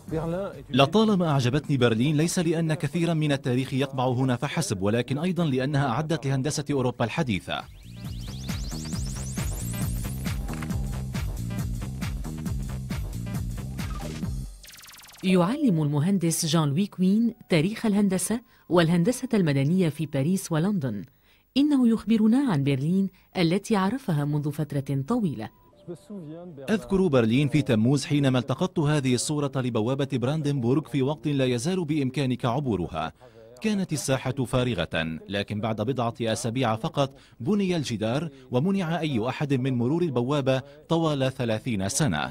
لطالما أعجبتني برلين، ليس لأن كثيرا من التاريخ يطبع هنا فحسب، ولكن أيضا لأنها أعدت لهندسة أوروبا الحديثة. يعلم المهندس جان لوي كوين تاريخ الهندسة والهندسة المدنية في باريس ولندن. إنه يخبرنا عن برلين التي عرفها منذ فترة طويلة. أذكر برلين في تموز حينما التقطت هذه الصورة لبوابة براندنبورغ في وقت لا يزال بإمكانك عبورها. كانت الساحة فارغة، لكن بعد بضعة أسابيع فقط بني الجدار ومنع أي أحد من مرور البوابة طوال 30 سنة.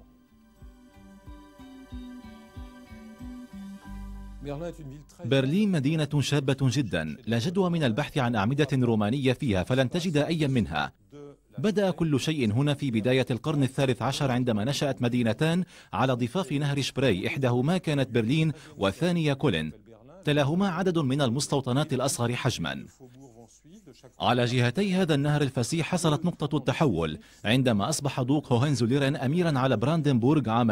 برلين مدينة شابة جدا، لا جدوى من البحث عن أعمدة رومانية فيها، فلن تجد أي منها. بدأ كل شيء هنا في بداية القرن الثالث عشر، عندما نشأت مدينتان على ضفاف نهر شبراي، إحداهما كانت برلين والثانية كولن. تلاهما عدد من المستوطنات الأصغر حجما. على جهتي هذا النهر الفسيح حصلت نقطة التحول عندما أصبح دوق هوهنزوليرن أميرا على براندنبورغ عام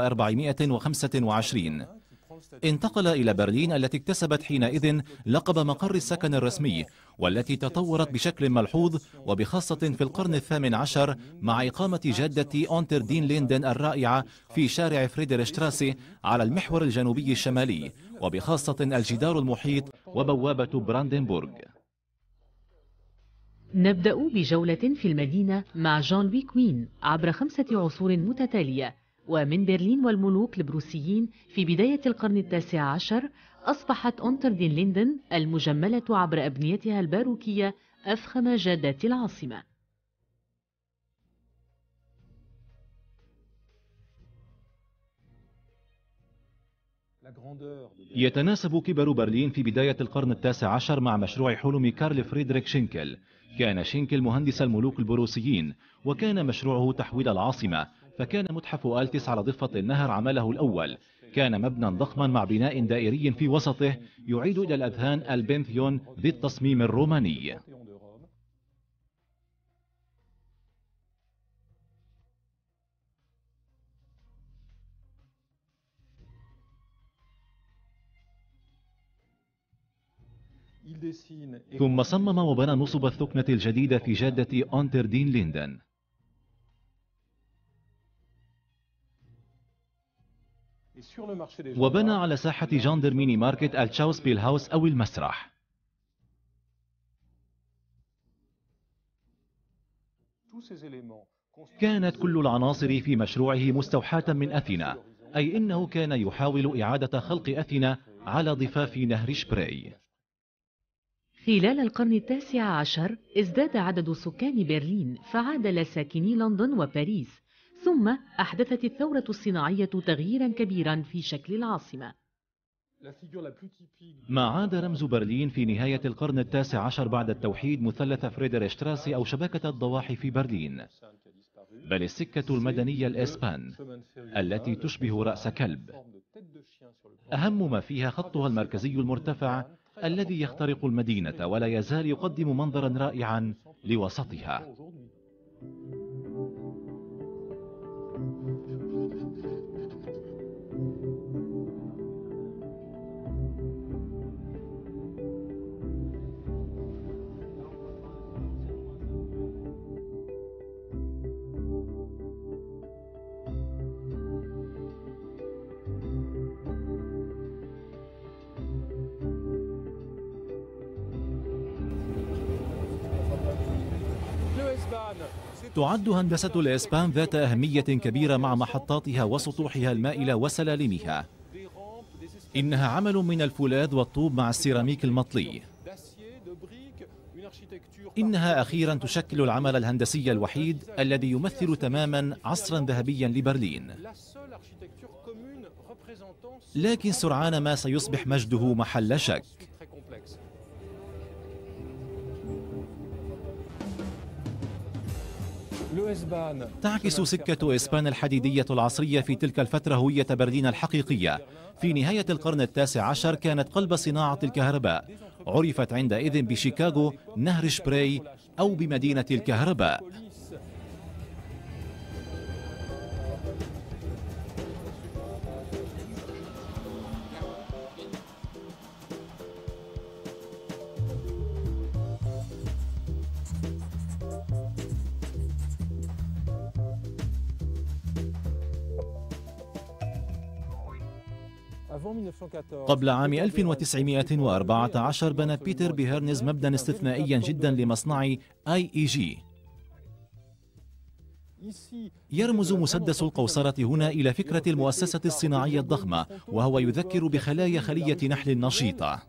1425. انتقل إلى برلين التي اكتسبت حينئذ لقب مقر السكن الرسمي، والتي تطورت بشكل ملحوظ، وبخاصة في القرن الثامن عشر مع إقامة جادة أونتر دين ليندن الرائعة في شارع فريدرشتراسي على المحور الجنوبي الشمالي، وبخاصة الجدار المحيط وبوابة براندنبورغ. نبدأ بجولة في المدينة مع جان لوي كوين عبر 5 عصور متتالية. ومن برلين والملوك البروسيين في بداية القرن التاسع عشر، أصبحت أونتر دين ليندن المجملة عبر أبنيتها الباروكية أفخم جادات العاصمة. يتناسب كبر برلين في بداية القرن التاسع عشر مع مشروع حلم كارل فريدريك شينكل. كان شينكل مهندس الملوك البروسيين، وكان مشروعه تحويل العاصمة، فكان متحف ألتس على ضفة النهر عمله الأول. كان مبنى ضخما مع بناء دائري في وسطه يعيد إلى الأذهان البنثيون ذي التصميم الروماني. ثم صمم وبنى نصب الثكنة الجديدة في جادة أونتر دين ليندن. وبنى على ساحة جاندرميني ماركت التشاوسبيل هاوس أو المسرح. كانت كل العناصر في مشروعه مستوحاة من أثينا، أي إنه كان يحاول إعادة خلق أثينا على ضفاف نهر شبراي. خلال القرن التاسع عشر ازداد عدد سكان برلين، فعاد لساكني لندن وباريس. ثم أحدثت الثورة الصناعية تغييرا كبيرا في شكل العاصمة. ما عاد رمز برلين في نهاية القرن التاسع عشر بعد التوحيد مثلث فريدرشتراسي أو شبكة الضواحي في برلين، بل السكة المدنية الإسبان التي تشبه رأس كلب. أهم ما فيها خطها المركزي المرتفع الذي يخترق المدينة، ولا يزال يقدم منظرا رائعا لوسطها. تعد هندسة الإسبان ذات أهمية كبيرة مع محطاتها وسطوحها المائلة وسلالمها. إنها عمل من الفولاذ والطوب مع السيراميك المطلي. إنها أخيرا تشكل العمل الهندسي الوحيد الذي يمثل تماما عصرا ذهبيا لبرلين. لكن سرعان ما سيصبح مجده محل شك. تعكس سكة إسبان الحديدية العصرية في تلك الفترة هوية برلين الحقيقية. في نهاية القرن التاسع عشر كانت قلب صناعة الكهرباء، عرفت عندئذ بشيكاغو نهر شبراي أو بمدينة الكهرباء. قبل عام 1914 بنى بيتر بيهرنز مبنى استثنائيا جدا لمصنع IEG. يرمز مسدس القوصرة هنا إلى فكرة المؤسسة الصناعية الضخمة، وهو يذكر بخلايا خلية نحل نشيطة.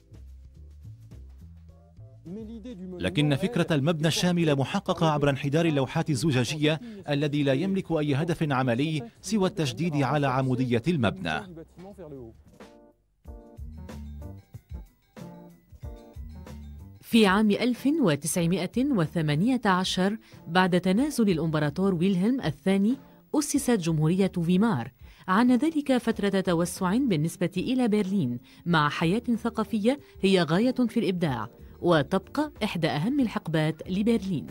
لكن فكرة المبنى الشامل محققة عبر انحدار اللوحات الزجاجية الذي لا يملك أي هدف عملي سوى التشديد على عمودية المبنى. في عام 1918 بعد تنازل الإمبراطور ويلهلم الثاني أسست جمهورية فيمار. عانى ذلك فترة توسع بالنسبة إلى برلين مع حياة ثقافية هي غاية في الإبداع، وتبقى إحدى أهم الحقبات لبرلين.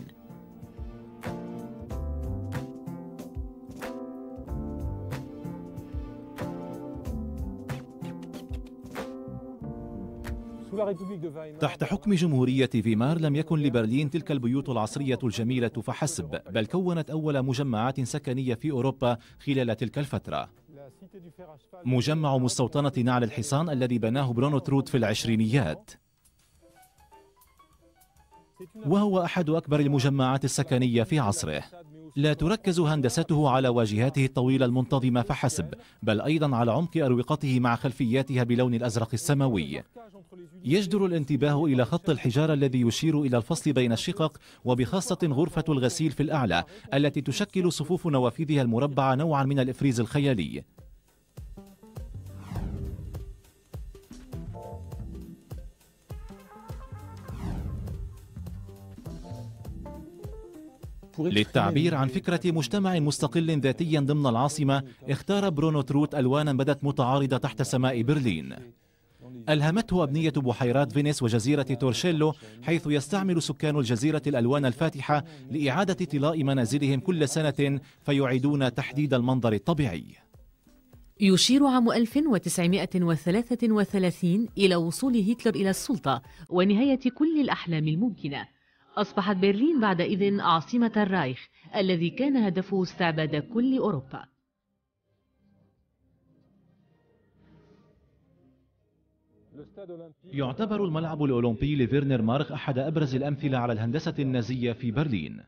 تحت حكم جمهورية فيمار لم يكن لبرلين تلك البيوت العصرية الجميلة فحسب، بل كونت أول مجمعات سكنية في أوروبا خلال تلك الفترة. مجمع مستوطنة نعل الحصان الذي بناه برونو تروت في العشرينيات، وهو أحد أكبر المجمعات السكنية في عصره. لا تركز هندسته على واجهاته الطويلة المنتظمة فحسب، بل أيضا على عمق أروقته مع خلفياتها بلون الأزرق السماوي. يجدر الانتباه إلى خط الحجارة الذي يشير إلى الفصل بين الشقق، وبخاصة غرفة الغسيل في الأعلى التي تشكل صفوف نوافذها المربعة نوعا من الإفريز الخيالي. للتعبير عن فكرة مجتمع مستقل ذاتيا ضمن العاصمة، اختار برونو تروت ألوانا بدت متعارضة تحت سماء برلين. ألهمته أبنية بحيرات فينيس وجزيرة تورشيلو، حيث يستعمل سكان الجزيرة الألوان الفاتحة لإعادة طلاء منازلهم كل سنة فيعيدون تحديد المنظر الطبيعي. يشير عام 1933 إلى وصول هتلر إلى السلطة ونهاية كل الأحلام الممكنة. أصبحت برلين بعدئذ عاصمة الرايخ الذي كان هدفه استعباد كل أوروبا. يعتبر الملعب الأولمبي لفيرنر مارخ أحد أبرز الأمثلة على الهندسة النازية في برلين.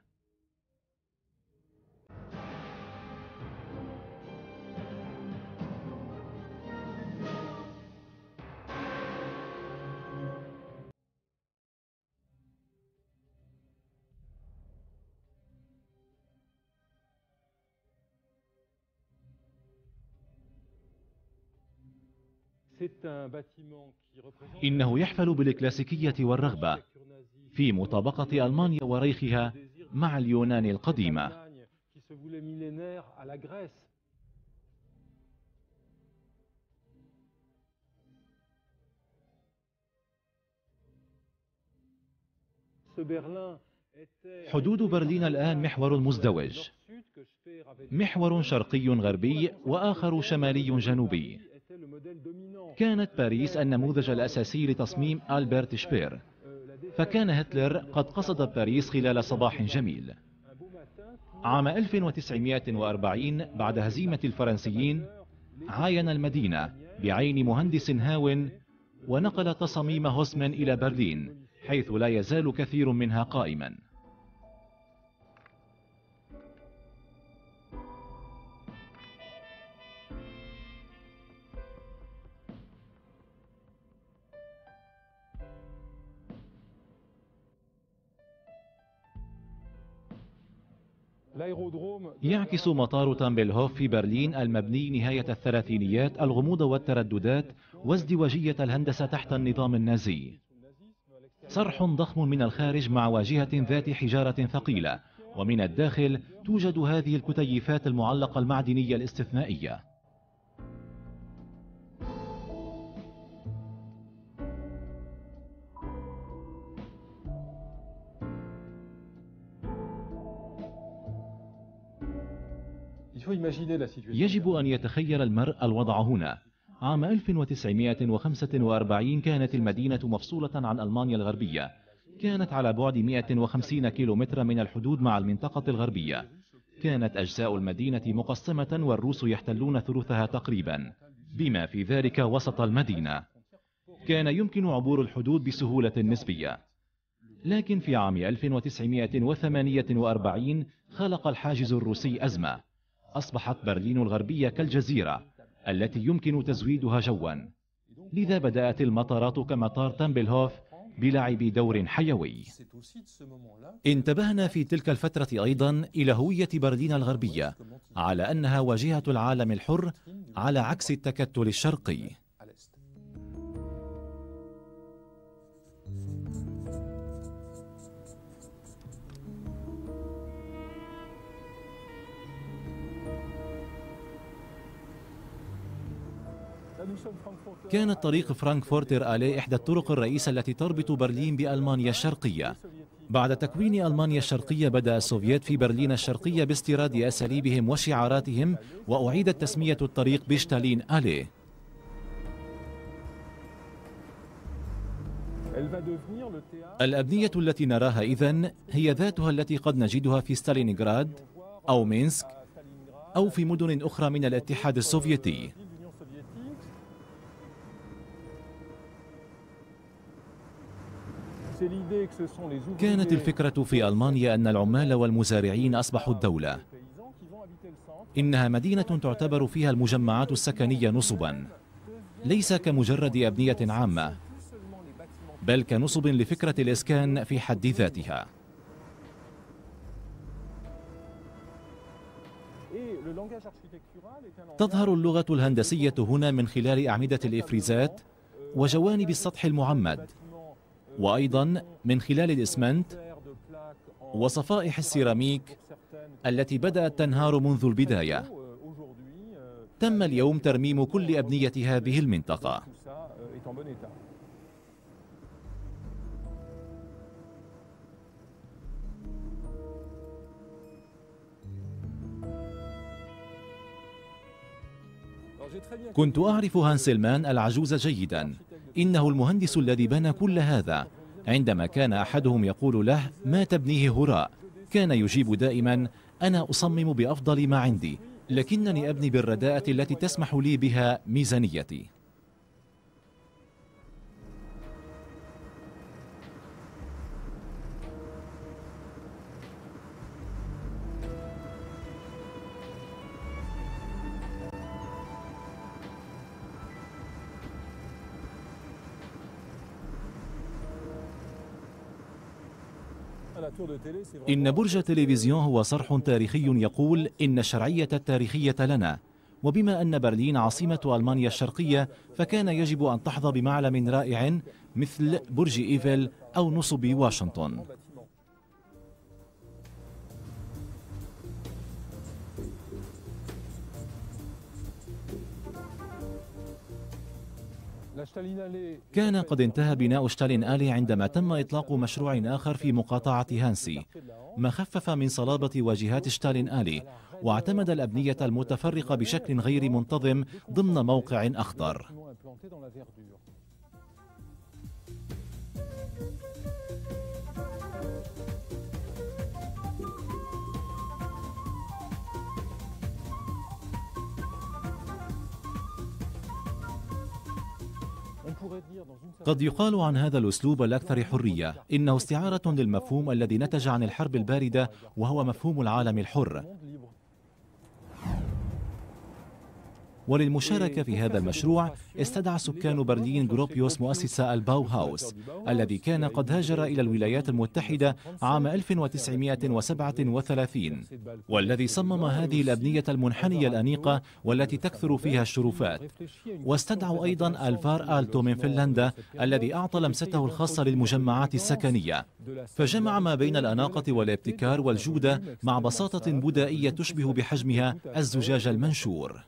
إنه يحفل بالكلاسيكية والرغبة في مطابقة ألمانيا وريخها مع اليونان القديمة. حدود برلين الآن محور مزدوج، محور شرقي غربي وآخر شمالي جنوبي. كانت باريس النموذج الأساسي لتصميم ألبرت شبير، فكان هتلر قد قصد باريس خلال صباح جميل. عام 1940 بعد هزيمة الفرنسيين عاين المدينة بعين مهندس هاون ونقل تصاميم هوسمان إلى برلين، حيث لا يزال كثير منها قائما. يعكس مطار تامبلهوف في برلين المبني نهاية الثلاثينيات الغموض والترددات وازدواجية الهندسة تحت النظام النازي. صرح ضخم من الخارج مع واجهة ذات حجارة ثقيلة، ومن الداخل توجد هذه الكتيفات المعلقة المعدنية الاستثنائية. يجب أن يتخيل المرء الوضع هنا. عام 1945 كانت المدينة مفصولة عن ألمانيا الغربية، كانت على بعد 150 كيلومترا من الحدود مع المنطقة الغربية. كانت أجزاء المدينة مقسمة والروس يحتلون ثلثها تقريبا. بما في ذلك وسط المدينة. كان يمكن عبور الحدود بسهولة نسبية، لكن في عام 1948 خلق الحاجز الروسي أزمة. أصبحت برلين الغربية كالجزيرة التي يمكن تزويدها جوا، لذا بدأت المطارات كمطار تمبلهوف بلعب دور حيوي. انتبهنا في تلك الفترة أيضا إلى هوية برلين الغربية على أنها واجهة العالم الحر على عكس التكتل الشرقي. كانت طريق فرانكفورتر آليه إحدى الطرق الرئيسة التي تربط برلين بألمانيا الشرقية. بعد تكوين ألمانيا الشرقية بدأ السوفييت في برلين الشرقية باستيراد أساليبهم وشعاراتهم، وأعيدت تسمية الطريق بشتالين آليه. الأبنية التي نراها إذن هي ذاتها التي قد نجدها في ستالينغراد أو مينسك أو في مدن أخرى من الاتحاد السوفيتي. كانت الفكرة في ألمانيا أن العمال والمزارعين أصبحوا الدولة. إنها مدينة تعتبر فيها المجمعات السكنية نصبا، ليس كمجرد أبنية عامة، بل كنصب لفكرة الإسكان في حد ذاتها. تظهر اللغة الهندسية هنا من خلال أعمدة الإفريزات وجوانب السطح المعمد، وأيضا من خلال الإسمنت وصفائح السيراميك التي بدأت تنهار منذ البداية. تم اليوم ترميم كل أبنية هذه المنطقة. كنت أعرف هانسلمان العجوز جيدا، إنه المهندس الذي بنى كل هذا. عندما كان أحدهم يقول له: ما تبنيه هراء؟ كان يجيب دائما: أنا أصمم بأفضل ما عندي، لكنني أبني بالرداءة التي تسمح لي بها ميزانيتي. إن برج تلفزيون هو صرح تاريخي يقول إن الشرعية التاريخية لنا، وبما أن برلين عاصمة ألمانيا الشرقية فكان يجب أن تحظى بمعلم رائع مثل برج إيفل أو نصب واشنطن. كان قد انتهى بناء شتالين آلي عندما تم إطلاق مشروع آخر في مقاطعة هانسي، ما خفف من صلابة واجهات شتالين آلي واعتمد الأبنية المتفرقة بشكل غير منتظم ضمن موقع أخضر. قد يقال عن هذا الأسلوب الأكثر حرية إنه استعارة للمفهوم الذي نتج عن الحرب الباردة، وهو مفهوم العالم الحر. وللمشاركة في هذا المشروع استدعى سكان برلين جروبيوس مؤسس الباو هاوس الذي كان قد هاجر إلى الولايات المتحدة عام 1937، والذي صمم هذه الأبنية المنحنية الأنيقة والتي تكثر فيها الشرفات. واستدعوا أيضا ألفار آلتو من فنلندا الذي أعطى لمسته الخاصة للمجمعات السكنية، فجمع ما بين الأناقة والابتكار والجودة مع بساطة بدائية تشبه بحجمها الزجاج المنشور.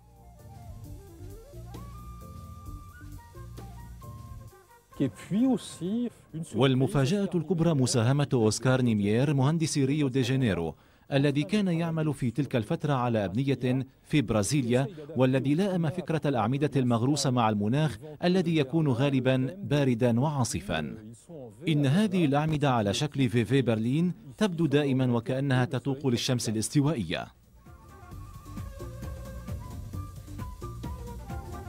والمفاجأة الكبرى مساهمة أوسكار نيمير مهندس ريو دي جانيرو الذي كان يعمل في تلك الفترة على أبنية في برازيليا، والذي لائم فكرة الأعمدة المغروسة مع المناخ الذي يكون غالبا باردا وعاصفا. إن هذه الأعمدة على شكل في برلين تبدو دائما وكأنها تتوق للشمس الاستوائية.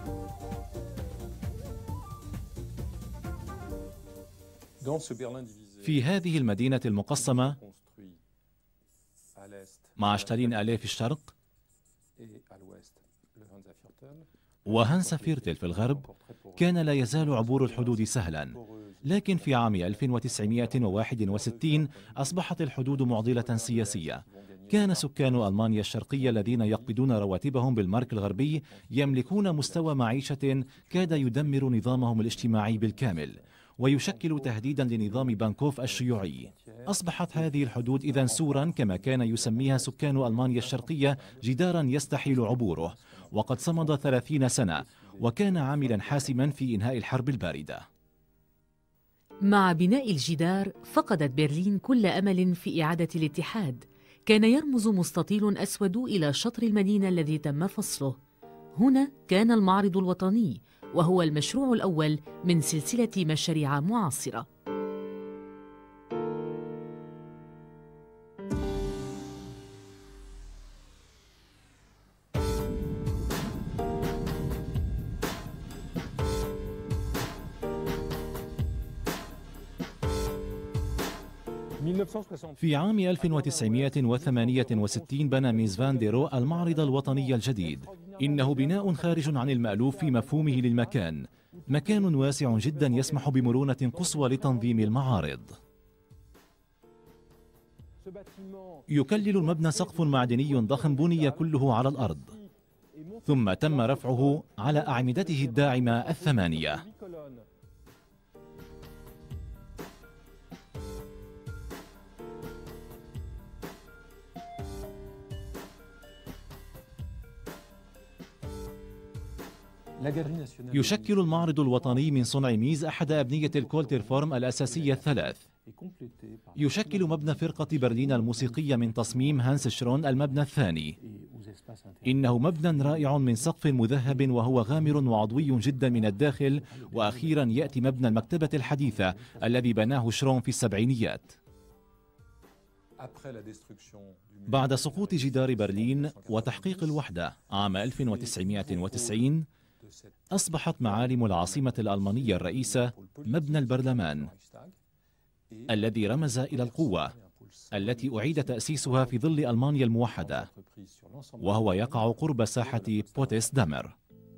في هذه المدينة المقسمة مع شتالين أليه في الشرق وهانسا فيرتل في الغرب، كان لا يزال عبور الحدود سهلا، لكن في عام 1961 أصبحت الحدود معضلة سياسية. كان سكان ألمانيا الشرقية الذين يقبضون رواتبهم بالمارك الغربي يملكون مستوى معيشة كاد يدمر نظامهم الاجتماعي بالكامل، ويشكل تهديدا لنظام بانكوف الشيوعي. أصبحت هذه الحدود إذن سورا، كما كان يسميها سكان ألمانيا الشرقية، جدارا يستحيل عبوره، وقد صمد 30 سنة، وكان عاملا حاسما في إنهاء الحرب الباردة. مع بناء الجدار فقدت برلين كل أمل في إعادة الاتحاد. كان يرمز مستطيل أسود إلى شطر المدينة الذي تم فصله. هنا كان المعرض الوطني، وهو المشروع الأول من سلسلة مشاريع معاصرة. في عام 1968 بنى ميس فان ديرو المعرض الوطني الجديد. إنه بناء خارج عن المألوف في مفهومه للمكان، مكان واسع جدا يسمح بمرونة قصوى لتنظيم المعارض. يكلل المبنى سقف معدني ضخم بني كله على الأرض، ثم تم رفعه على أعمدته الداعمة 8. يشكل المعرض الوطني من صنع ميز أحد أبنية الكولتر فورم الأساسية الثلاث. يشكل مبنى فرقة برلين الموسيقية من تصميم هانس شرون المبنى الثاني. إنه مبنى رائع من سقف مذهب وهو غامر وعضوي جدا من الداخل. وأخيرا يأتي مبنى المكتبة الحديثة الذي بناه شرون في السبعينيات. بعد سقوط جدار برلين وتحقيق الوحدة عام 1990، أصبحت معالم العاصمة الألمانية الرئيسة مبنى البرلمان، الذي رمز إلى القوة التي أعيد تأسيسها في ظل ألمانيا الموحدة، وهو يقع قرب ساحة بوتسدامر.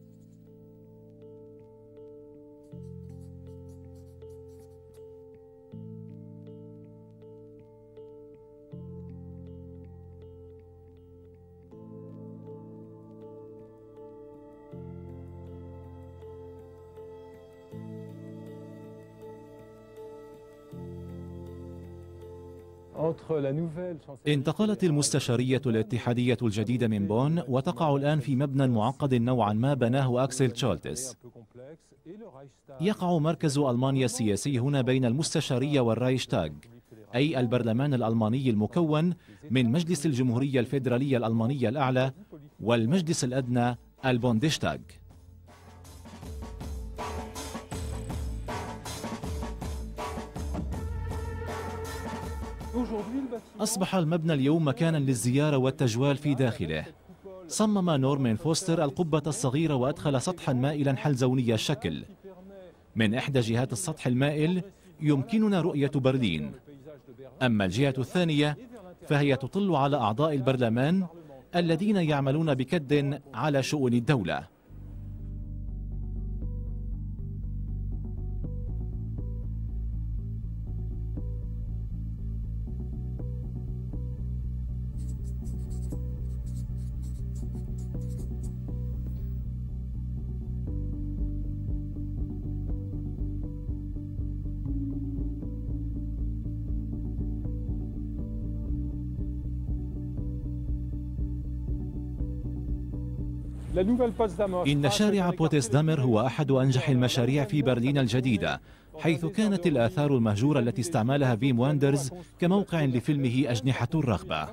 انتقلت المستشارية الاتحادية الجديدة من بون، وتقع الآن في مبنى معقد نوعا ما بناه أكسل تشولتس. يقع مركز ألمانيا السياسي هنا بين المستشارية والرايشتاغ، أي البرلمان الألماني المكون من مجلس الجمهورية الفيدرالية الألمانية الأعلى والمجلس الأدنى البوندشتاغ. أصبح المبنى اليوم مكانا للزيارة والتجوال في داخله. صمم نورمان فوستر القبة الصغيرة وأدخل سطحا مائلا حلزوني الشكل. من إحدى جهات السطح المائل يمكننا رؤية برلين، أما الجهة الثانية فهي تطل على أعضاء البرلمان الذين يعملون بكد على شؤون الدولة. إن شارع بوتسدامر هو أحد أنجح المشاريع في برلين الجديدة، حيث كانت الآثار المهجورة التي استعملها فيم واندرز كموقع لفيلمه أجنحة الرغبة.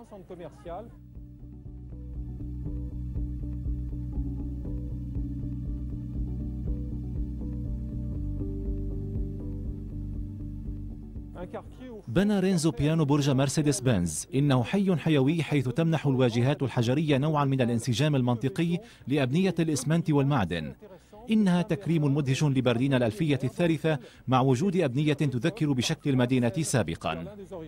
بنى رينزو بيانو برج مرسيدس بنز. إنه حي حيوي حيث تمنح الواجهات الحجرية نوعا من الانسجام المنطقي لأبنية الإسمنت والمعدن. إنها تكريم مدهش لبرلين الألفية الثالثة مع وجود أبنية تذكر بشكل المدينة سابقا.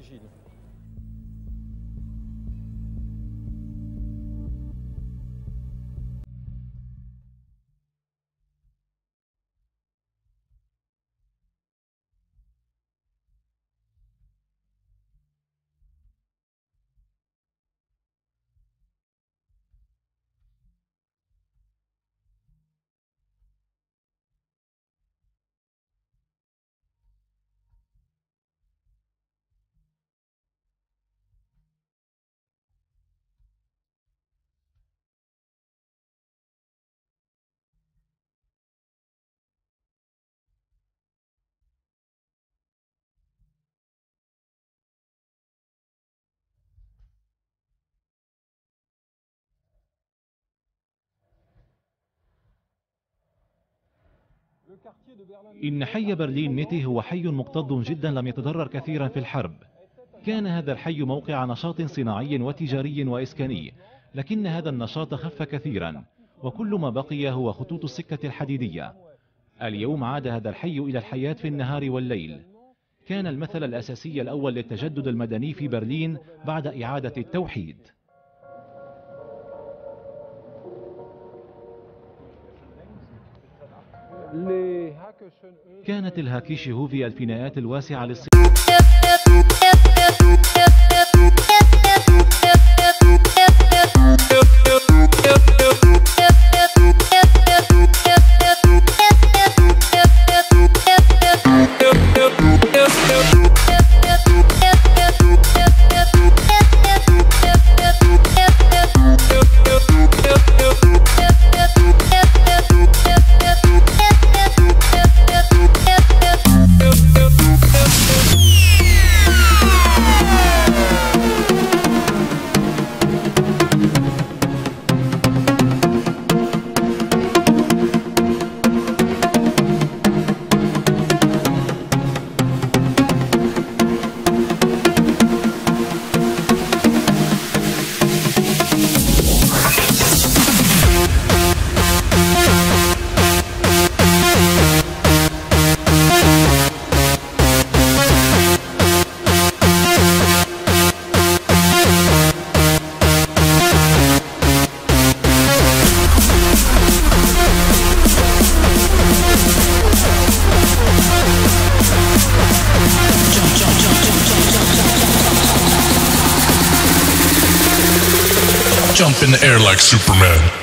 إن حي برلين ميتي هو حي مكتظ جدا لم يتضرر كثيرا في الحرب. كان هذا الحي موقع نشاط صناعي وتجاري وإسكاني، لكن هذا النشاط خف كثيرا وكل ما بقي هو خطوط السكة الحديدية. اليوم عاد هذا الحي إلى الحياة في النهار والليل. كان المثل الأساسي الأول للتجدد المدني في برلين بعد إعادة التوحيد. كانت الهاكيشهو في الفيناءات الواسعة للصين Jump in the air like Superman.